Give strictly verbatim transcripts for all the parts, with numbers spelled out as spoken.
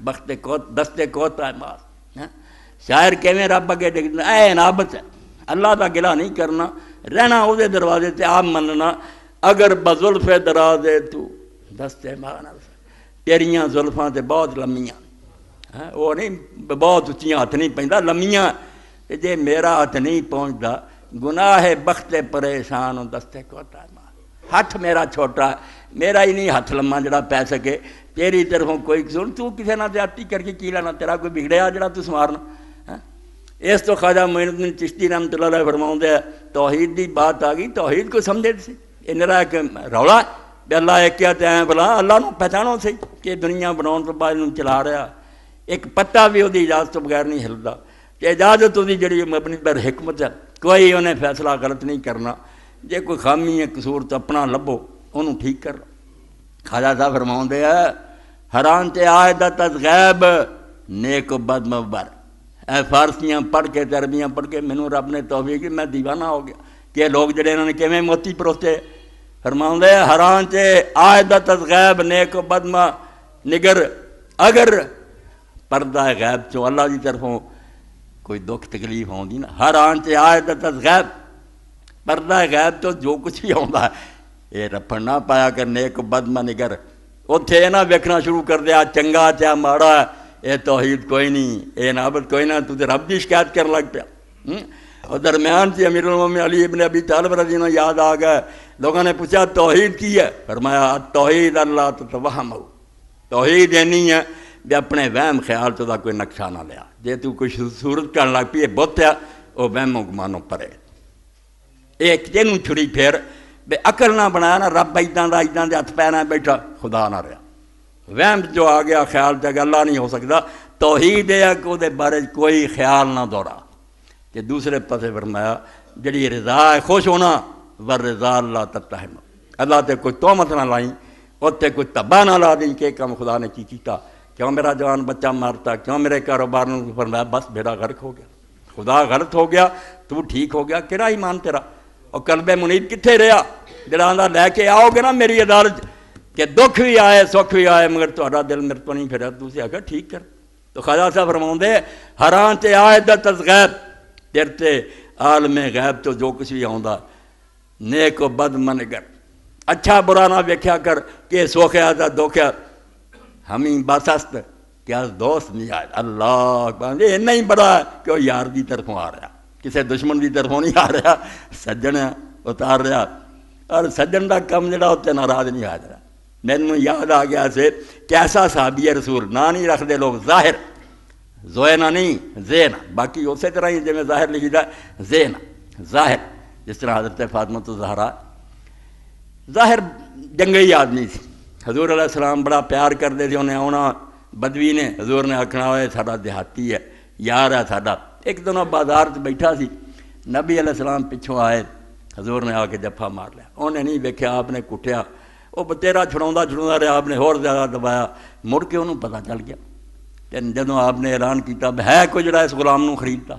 بخت کوت دستے کوت مار شاعر کیویں رب اگے ڈگدا اے انابت ہے اللہ دا گلہ نہیں کرنا رہنا او دے دروازے تے آپ مننا اگر بزلف دراز تو دستے مار تیریاں زلفاں تے بہت لمیاں وہ نہیں بہت اچیاں ہاتھ نہیں پیندا لمیاں تے جے میرا ہاتھ نہیں پہنچدا گناہ بخت پریشان دستے کوتا مار ہاتھ میرا چھوٹا میرا ہی نہیں ہاتھ لما جڑا پی سکے تیری طرفوں کوئی سن تو کسے نہ زیادتی کر کے کی لینا تیرا کوئی بگڑیا جڑا تو سمارنا اس تو خواجہ معین الدین چشتی رحمۃ اللہ علیہ فرماؤں دے توحید دی بات آ گئی توحید کو سمجھے سی یہ نرا ایک رولا ہے اللہ ایک کیا تے بلا اللہ نو پہچانو سی کہ دنیا بناؤن تو بعد نو چلا رہا ایک پتہ بھی وہ اجازت تو بغیر نہیں ہلدا کہ اجازت وہ جڑی مبنی پر حکمت ہے کوئی انہیں فیصلہ غلط نہیں کرنا جے کوئی خامی ہے قصور تو اپنا لبو انہوں ٹھیک کر لو خواجہ صاحب فرماؤں دے حران تے آئدت از غیب نیک و بد مبر اے فارسیاں پڑھ کے تربیاں پڑھ کے منوں رب نے توفیق کی میں دیوانہ ہو گیا کہ لوگ جڑے انہوں نے کیویں موتی پروتے فرماؤں دے حران تے آئدت از غیب نیک و بد نگر اگر پردہ غیب چو اللہ دی طرفوں کوئی دکھ تکلیف ہوں دی نا ہر آن تے آئدت از غیب پردہ غیب تو جو کچھ بھی ہوں دا یہ رپڑ نہ پایا کر نیک بد میں نگر اتھے نہ ویکھنا شروع کر دیا چنگا چاہ ماڑا اے توحید کوئی نہیں اے نابت کوئی نہ تو تے رب دی شکایت کر لگ پیا اور درمیان سے امیر المومنین علی ابن ابی طالب رضی اللہ یاد آ گئے لوگوں نے پوچھا توحید کی ہے فرمایا توحید اللہ تتوہمو توحید یہ نہیں ہے بھی اپنے وہم خیال تو دا کوئی نقشہ نہ لیا جے تو کوئی صورت کرنے لگ پیے بہت ہے وہ وہموں گمانوں پرے ایک جنوں چھڑی پھر بے عقل نہ بنایا نا رب ایداں دا ایداں دے ہاتھ پینا بیٹھا خدا نہ رہا وہم جو آ گیا خیال تک اللہ نہیں ہو سکتا توحید ہے کہ وہ دے بارے کوئی خیال نہ دورا کہ دوسرے پسے فرمایا جڑی رضا ہے خوش ہونا ور رضا اللہ تتہم اللہ تے کوئی تومت نہ لائیں اتنے کوئی تباہ نہ لا دیں کہ کم خدا نے کی کیتا کیوں میرا جوان بچہ مارتا کیوں میرے کاروبار نے فرمایا بس بیڑا غرق ہو گیا خدا غلط ہو گیا تو ٹھیک ہو گیا کہڑا ایمان تیرا اور قلب منیب کتنے رہا جڑا آندا لے کے آؤ گے نا میری عدالت کہ دکھ بھی آئے سکھ بھی آئے مگر تہاڈا دل میرے تو نہیں پھرا تسی آکھیا ٹھیک کر تو خواجہ صاحب فرماؤں دے حران تے آئدت از غیب تیرے تے عالم غیب تو جو کچھ بھی آوندا نیک و بد منگر اچھا برا نہ ویکھیا کر کہ سوکھیا تا دکھیا ہمیں باسست کیا دوست نہیں آئے اللہ اکبر یہ نہیں بڑا ہے کہ وہ یار دی طرفوں آ رہا کسی دشمن دی طرفوں نہیں آ رہا سجن اتار رہا اور سجن دا کم جڑا ہوتے ناراض نہیں آ رہا میں یاد آ گیا سے کیسا صحابی رسول نہ نہیں رکھ دے لوگ ظاہر زوینا نہیں زینا باقی اسی طرح ہی جی ظاہر لکھی دا زینا ظاہر جس طرح حضرت فاطمہ زہرا ظاہر جنگی آدمی تھی حضور علیہ السلام بڑا پیار کرتے تھے انہیں آنا بدوی نے حضور نے آکھنا ہوئے ساڈا دیہاتی ہے یار ہے ساڈا ایک دنوں بازار سے بیٹھا سی نبی علیہ السلام پچھوں آئے حضور نے آ کے جفا مار لیا انہیں نہیں ویکھیا آپ نے کٹیا وہ بتیرا چھڑاؤں چھڑاؤں رہا آپ نے اور زیادہ دبایا مڑ کے انہوں پتہ چل گیا کہ جدوں آپ نے اعلان کیتا ہے کوئی جڑا اس غلام نو خریدتا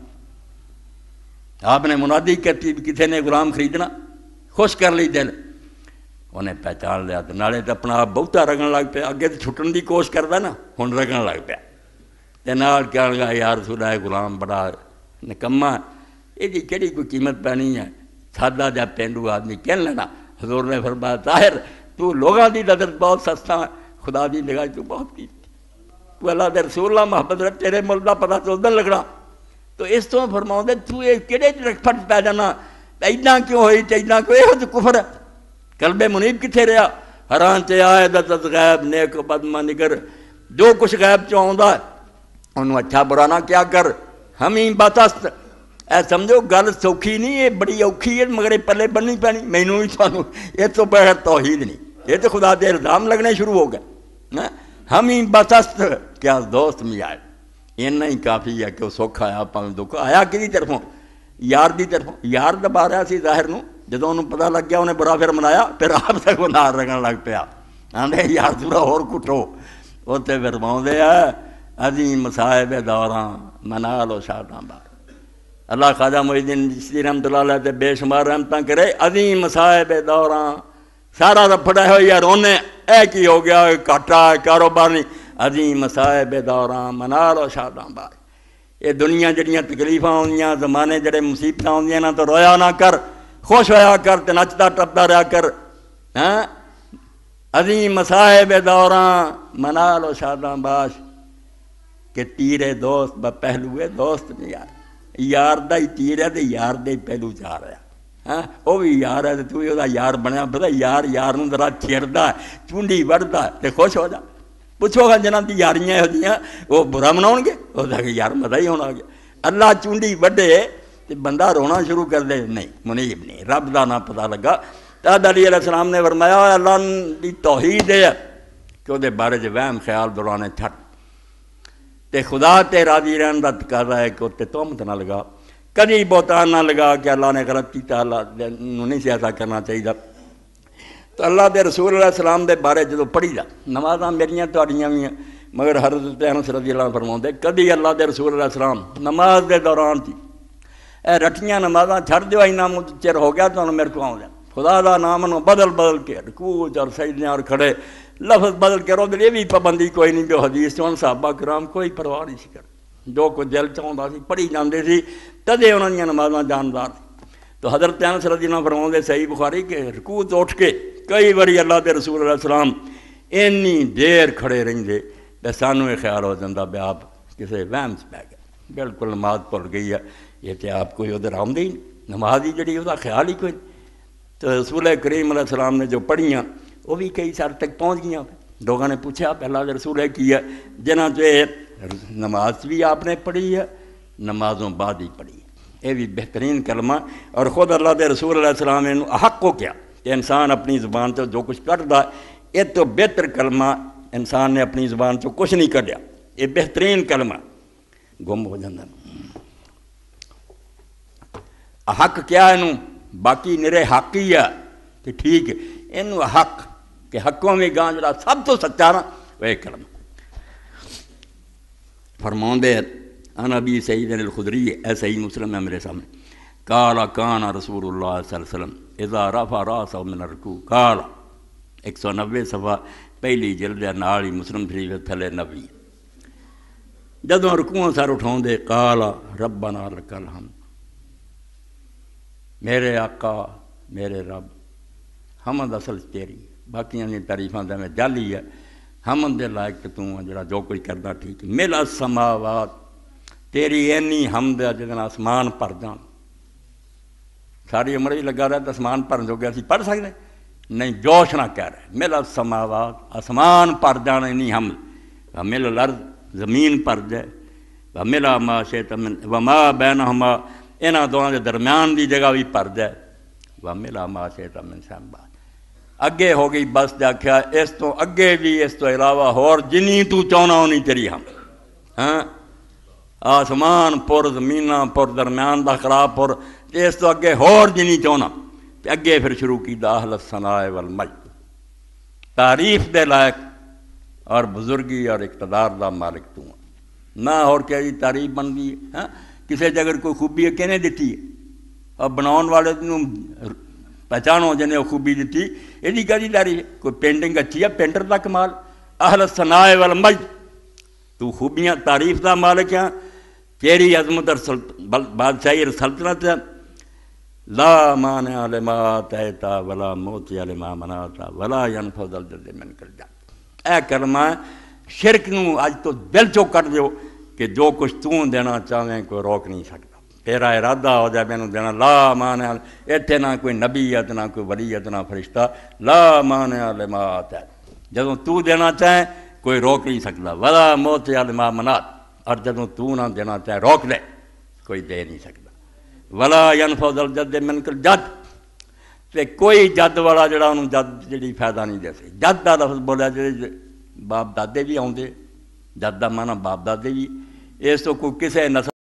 آپ نے منادی کرتی کسی نے غلام خریدنا خوش کر لی دل انہیں پہچان لیا تو نالے تو اپنا آپ بہتا رگن لگ پیا اگے تو چھٹن کی کوشش کرتا نا ہن رگن لگ پیا تے نال کہن لگا یار رسول ہے غلام بڑا نکما یہ کہڑی کوئی قیمت پینی ہے سادہ جا پینڈو آدمی کہن لینا حضور نے فرمایا ظاہر تو لوگاں دی نظر بہت سستا ہے خدا دی نگاہ تو بہت قیمتی تو اللہ دے رسول اللہ محبت رکھ تیرے ملک دا پتہ چلدن لگنا تو اس تو فرماؤں دے تو یہ کہڑے رکھپٹ پی جانا ایڈاں کیوں ہوئی تے ایڈاں کیوں یہ تو کفر ہے قلب منیب کتھے رہا حران تے آئدت از غیب نیک بدمہ نگر جو کچھ غیب چو آؤں ہے انہوں اچھا برا نہ کیا کر ہمیں باتست اے سمجھو گل سوکھی نہیں یہ بڑی اوکھی ہے مگر پلے بننی پینی مینوں ہی تھانوں یہ تو بغیر توحید نہیں یہ تو خدا دے الزام لگنے شروع ہو گئے ہمیں باتست کیا دوست میں آئے یہ نہیں کافی ہے کہ وہ سوکھا آیا پاؤں دکھ آیا کسی طرفوں یار دی طرفوں یار دبا رہا سی ظاہر نوں جدوں انہوں پتہ لگ گیا انہیں برا پھر منایا پھر آپ سے کو نار رگن لگ پیا آندے یار تھوڑا اور کٹو اتنے پھر ماؤں عظیم مصائب دوراں منا لو شاداں بار اللہ خواجہ معین الدین چشتی رحمۃ اللہ علیہ تے بے شمار رحمتاں کرے عظیم مصائب دوراں سارا رپڑا ہو یار انہیں اے کی ہو گیا کاٹا کاروبار نہیں عظیم مصائب دوراں منا لو شاداں باش یہ دنیا جڑیاں تکلیفاں آؤندیاں زمانے جڑے مصیبتاں آؤندیاں نا تو رویا نہ کر خوش ہویا کر تے نچدا ٹپدا رہا کر ہاں عظیم مصائب دوراں منا لو شاداں باش کہ تیرے دوست با پہلوے دوست نہیں یار یار دا ہی تیر ہے تے یار دے ہی پہلو جا رہا ہاں وہ بھی یار ہے تے تو بھی وہ یار بنیا پتا یار یار نوں ذرا چھیڑدا ہے چونڈی وڑدا ہے تے خوش ہو جا پوچھو گا جنہاں دی یاریاں ہو دیاں وہ برا مناؤ گے وہ کہ یار مزہ ہی ہونا گیا اللہ چونڈی وڈے تے بندہ رونا شروع کر دے نہیں منیب نہیں رب دا نہ پتہ لگا تاد علی علیہ السلام نے فرمایا اللہ دی توحید ہے کہ وہ دے بارے جو وہم خیال دورانے چھٹ تے خدا تے راضی رہن دا تقاضا ہے کہ وہ تے تہمت نہ لگا کدی بہتان نہ لگا کہ اللہ نے غلط کیتا اللہ نوں نہیں ایسا کرنا چاہیے تو اللہ دے رسول علیہ السلام دے بارے جدو پڑھی جا نمازاں میریاں تہاڈیاں وی مگر حضرت انس رضی اللہ عنہ فرماؤندے کدی اللہ دے رسول علیہ السلام نماز دے دوران تھی اے رٹیاں نمازاں چھڈ دیو اینا چر ہو گیا تو میرے کو آؤں خدا دا نام نو بدل بدل کے رکوع اور سجدے اور کھڑے لفظ بدل کے رو دے یہ بھی پابندی کوئی نہیں جو حدیث چون صحابہ کرام کوئی پرواہ نہیں سی کر جو کچھ دل چاہتا سی پڑھی جاندے سی تدے انہاں دیاں نمازاں جاندار تو حضرت انس رضی اللہ عنہ فرماؤندے صحیح بخاری کہ رکوع تو اٹھ کے کئی باری اللہ دے رسول علیہ السلام اینی دیر کھڑے رہندے تے سانوں یہ خیال ہو جاندہ بے آپ کسے وہم سے پہ گئے بالکل نماز پڑھ گئی ہے یہ تے آپ کوئی ادھر آمدے ہی نہیں نماز ہی جڑی وہ خیال ہی کوئی تو رسول کریم علیہ السلام نے جو پڑھیاں وہ بھی کئی سال تک پہنچ گئیاں لوگوں نے پوچھا اللہ دے رسول ہے کی ہے جنہاں سے نماز بھی آپ نے پڑھی ہے نمازوں بعد ہی پڑھی ہے یہ بھی بہترین کلمہ اور خود اللہ دے رسول علیہ السلام نے حق کو کیا کہ انسان اپنی زبان سے جو کچھ کردا یہ تو بہتر کلمہ انسان نے اپنی زبان سے کچھ نہیں کڈیا یہ بہترین کلمہ گم ہو جاتا حق کیا ہے باقی نرے حق ہی ہے کہ ٹھیک ہے انہوں حق کہ حقوں میں گاں جڑا سب تو سچا نا وہ ایک کلمہ فرماؤندے ان ابی سعید الخدری اے صحیح مسلم ہے میرے سامنے قال کان رسول اللہ صلی اللہ علیہ وسلم اذا رفع راسه من الرکوع قال ایک سو نوے صفحہ پہلی جلد نال ہی مسلم شریف تھلے نبی جدوں رکوعوں سر اٹھاؤندے قال ربنا لک الحمد میرے آقا میرے رب حمد اصل تیری باقیاں دی تعریفاں دے میں جعلی ہے حمد دے لائق تو جڑا جو کوئی کردا ٹھیک مل السماوات تیری اینی حمد ہے جدن آسمان پر جان ساری عمر ہی لگا رہا تو آسمان پر جو گیا سی پڑھ سکتے نہیں جوش نہ کہہ رہے مل السماوات آسمان پر جان اینی حمد ومل الارض زمین پر جائے ومل ما شئت من وما بینہما انہاں دونوں دے درمیان دی جگہ بھی پر جائے ومل ما شئت من شئین اگے ہو گئی بس دیکھا اس تو اگے بھی اس تو علاوہ ہور جنی تو چاہنا ہونی تیری ہم ہاں آسمان پر زمینہ پر درمیان دا خراب پر اس تو اگے ہور جنی چاہنا تے اگے پھر شروع کی دا اہل الثناء والمجد تعریف دے لائق اور بزرگی اور اقتدار دا مالک تو نہ اور کیا جی تعریف بن گئی ہاں کسی جگہ کوئی خوبی ہے کہنے دیتی ہے اور بناؤن والے دنوں پہچانو جنہیں خوبی دیتی یہ کیا جی تعریف کوئی پینٹنگ اچھی ہے پینٹر دا کمال اہل الثناء والمجد تو خوبیاں تعریف دا مالک ہیں تیری عظمت اور بادشاہی اور سلطنت ہے لا مانع لما آتیتا ولا موتی لما منعتا ولا ینفع ذا الجد منک الجد اے کلمہ شرک نو آج تو دل چو کٹ دیو کہ جو کچھ تو دینا چاہیں کوئی روک نہیں سکتا تیرا ارادہ ہو جائے میں نے دینا لا مانع اتنے نہ کوئی نبیت نہ کوئی ولیت نہ فرشتہ لا مانع لما آتیتا جدوں تو دینا چاہیں کوئی روک نہیں سکتا ولا موت لما منعت اور جدوں تو نہ دینا چاہے روک لے کوئی دے نہیں سکتا ولا ینفع ذا الجد منک الجد تے کوئی جد والا جڑا انہوں جد جڑی فائدہ نہیں دے سی جد دا لفظ بولیا جڑے باپ دادے بھی آؤندے جد دا معنی باپ دادے بھی اس تو کوئی کسے نسل